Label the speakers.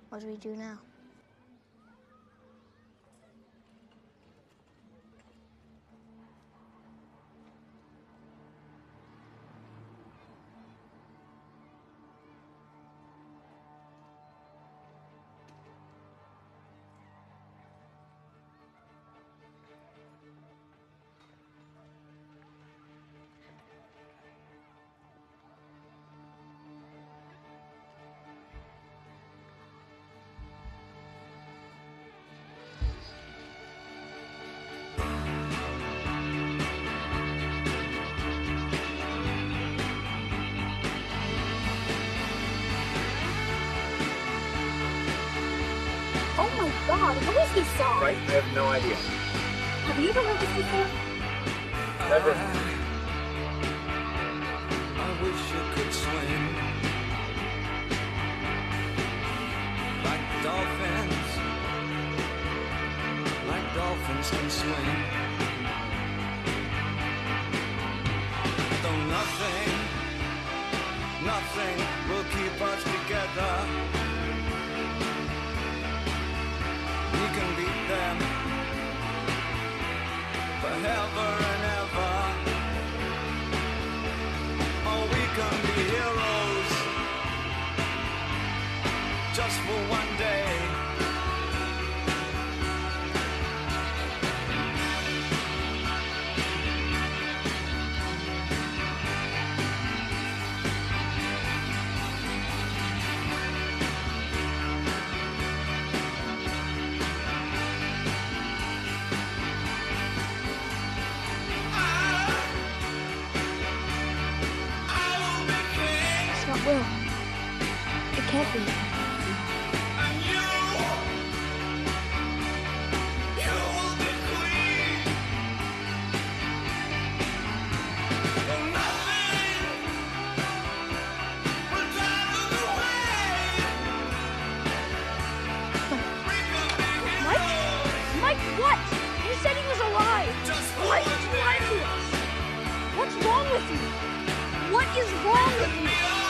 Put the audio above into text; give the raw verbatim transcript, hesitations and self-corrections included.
Speaker 1: What do we do now? Oh my god, what is this song?
Speaker 2: Right? I have no idea.
Speaker 1: Have you ever heard this before?
Speaker 2: Never.
Speaker 3: I wish you could swim like dolphins, like dolphins can swim. Though nothing, nothing will keep us together. We can beat them forever and ever. Oh, we can be heroes just for one day.
Speaker 1: It's not Will. It can't be.
Speaker 3: And you, you will be queen. For nothing will drive us away. We can be
Speaker 1: Mike?
Speaker 3: heroes
Speaker 1: Mike, what? You said he was alive.
Speaker 3: just for
Speaker 1: Why
Speaker 3: one
Speaker 1: did you lie
Speaker 3: day.
Speaker 1: to us? What's wrong with you? What is wrong with you?
Speaker 3: Be